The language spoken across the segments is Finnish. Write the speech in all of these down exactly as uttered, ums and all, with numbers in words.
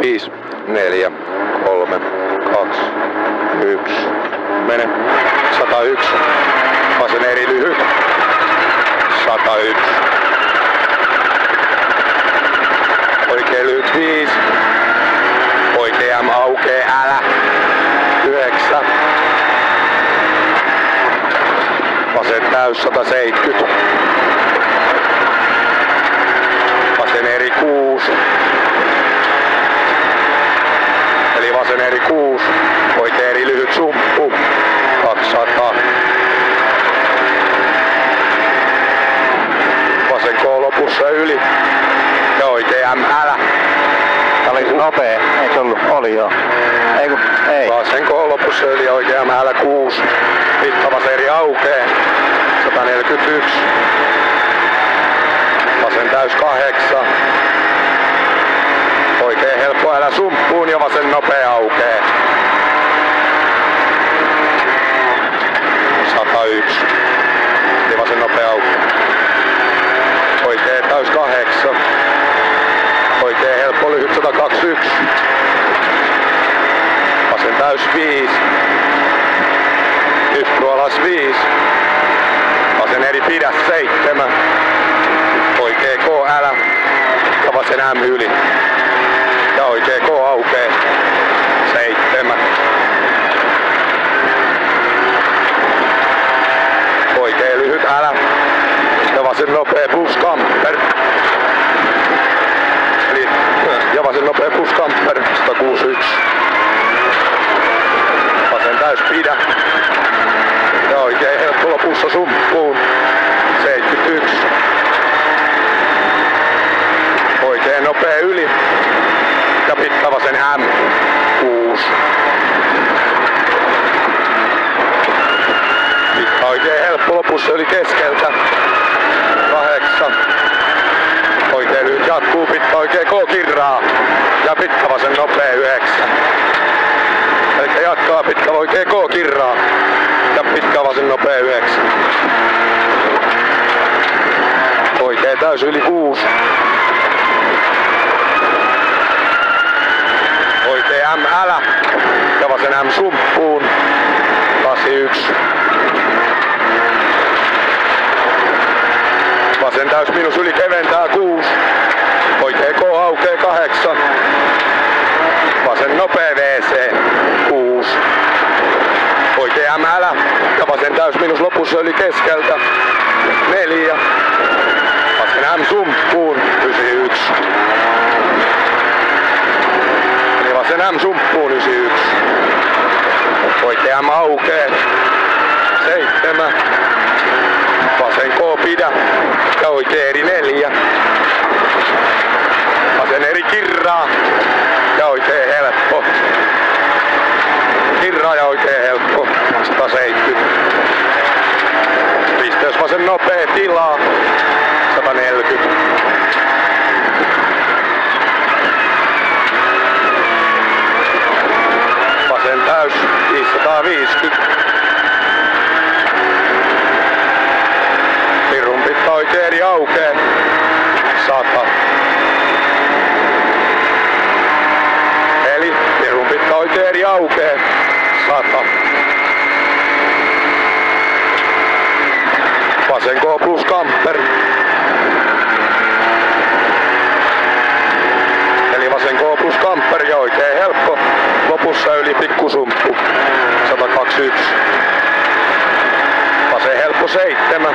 viisi, neljä, kolme, kaksi, yksi. Mene. sata yksi. Vasen eri lyhyt. sata yksi. Oikein lyhyt viisi. Oikea M aukee älä. yhdeksän. Vasen täys sata seitsemänkymmentä. Vasen eri kuusi. Eli vasen eri kuusi. Oikea eri lyhyt sumppu. kaksisataa. Vasen K lopussa yli. Ja oikea M älä. Tää oli nopea, eikö ollut? Oli joo. Ei kun, ei. Vasen K lopussa yli ja oikea M älä kuusi. Pitkä vasen eri aukee. sata neljäkymmentäyksi. Vasen täys kahdeksan. Oikein helppo älä sumppuun ja vasen nopea aukee. sata yksi. Ja vasen nopea aukee. Oikein täys kahdeksan. Oikein helppo lyhyt sata kaksikymmentäyksi. Vasen täys viisi. Hyppy alas viisi. Vasen eri pidä seitsemän. Oikee K älä. Ja vasen M yli. Ja oikee K aukee. seitsemän. Oikee lyhyt älä. Ja vasen nopea plus kamper. Eli ja vasen nopea plus kamper. sata kuusikymmentäyksi. Vasen täys pidä. Ja oikein helppo lopussa sumppuun. seitsemänkymmentäyksi. Oikein nopea yli. Ja pitkä vasen M. kuusi. Pitkä oikein helppo lopussa yli keskeltä. kahdeksan. Oikein lyhyt jatkuu. Pitkä oikein K kirraa. Ja pitkä vasen nopea yhdeksän. Eli jatkaa pitkä oikein K kirraa. Ja pitkä vasen nopea yhdeksän. Oikein täys yli kuusi. Oikein M älä. Ja vasen M sumppuun. kahdeksankymmentäyksi. Vasen täys miinus yli keventää kuusi. Oikein K aukee kahdeksan. Vasen nopea V C kuusi. Oikein M älä. Ja vasen täys miinus lopussa yli keskeltä neljä. Vasen M sumppuun yhdeksänkymmentäyksi. Eli vasen M sumppuun yhdeksänkymmentäyksi. Oikein M aukee seitsemän. Vasen K pidä. Ja oikein eri neljä. Vasen eri kirraa. Ja oikein helppo. Kirraa ja oikein helppo. sata seitsemänkymmentä. Pisteys vasen nopea tilaa. sata neljäkymmentä. Vasen täys viisisataaviisikymmentä. Pirun pitkä oikein eri aukee. sata. Eli pirun pitkä oikein eri aukee. sata. Vasen K plus kamper. Eli vasen K plus kamper ja oikein helppo. Lopussa yli pikkusumppu. sata kaksikymmentäyksi. Vasen helppo seitsemän.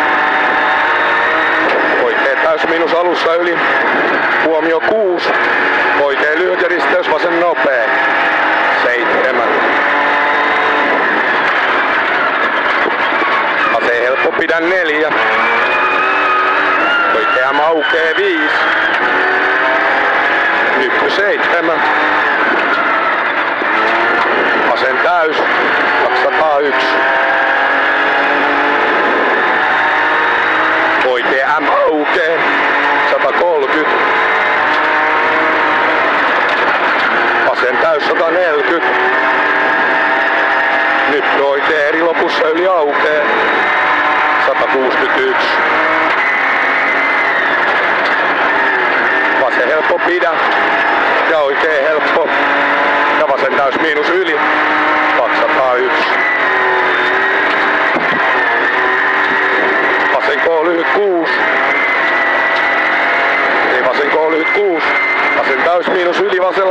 Oikein täys miinus alussa yli. Huomio kuusi. Oikein lyhyt ja risteys vasen nopea. seitsemän. Vasen helppo pidä neljä. Oikein M aukee viisi. Hyppy seitsemän. Vasen täys kaksisataayksi. Oikein M aukee sata kolmekymmentä. Vasen täys sata neljäkymmentä. Nyt oikein eri lopussa yli aukee sata kuusikymmentäyksi. Vasen helppo pidä ja oikein helppo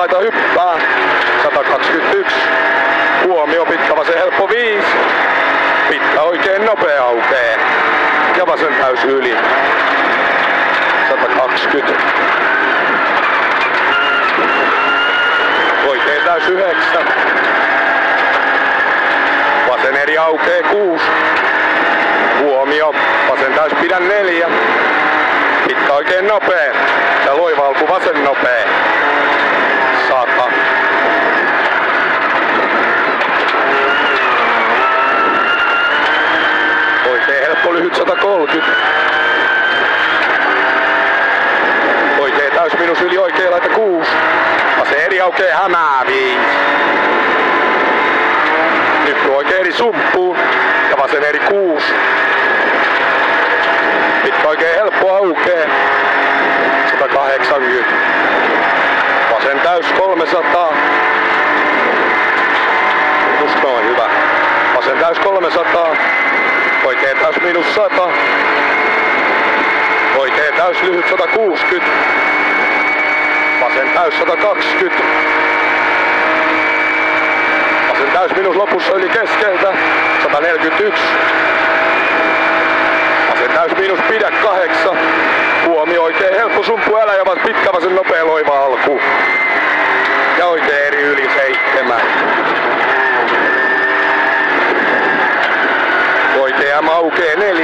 laita hyppää. sata kaksikymmentäyksi. Huomio pitkä vasen helppo viisi. Pitkä oikein nopea aukee. Ja vasen täys yli. sata kaksikymmentä. Oikein täys yhdeksän. Vasen eri aukee kuusi. Huomio. Vasen täys pidä neljä. Pitkä oikein nopea. Ja loiva alku vasen nopea. Sata. Oikein helppo lyhyt sata kolmekymmentä. Oikein täys minus yli oikein laita kuusi. Vasen eri aukee hämää viisi. Nyppy oikein eri sumppuun. Ja vasen eri kuusi. Pitkä oikein helppo aukee. sata kahdeksankymmentä. Vasen täys kolmesataa. Just noin, hyvä. Vasen täys kolmesataa. Oikein täys miinus sata. Oikein täys lyhyt sata kuusikymmentä. Vasen täys sata kaksikymmentä. Vasen täys minus lopussa yli keskeltä. sata neljäkymmentäyksi. Vasen täys miinus pidä kahdeksan. Huomio oikein helppo sumpu älä ja vas pitkä vasen nopea loiva alku. Ja oikein eri yli seitsemän. Oikein M aukee neljä.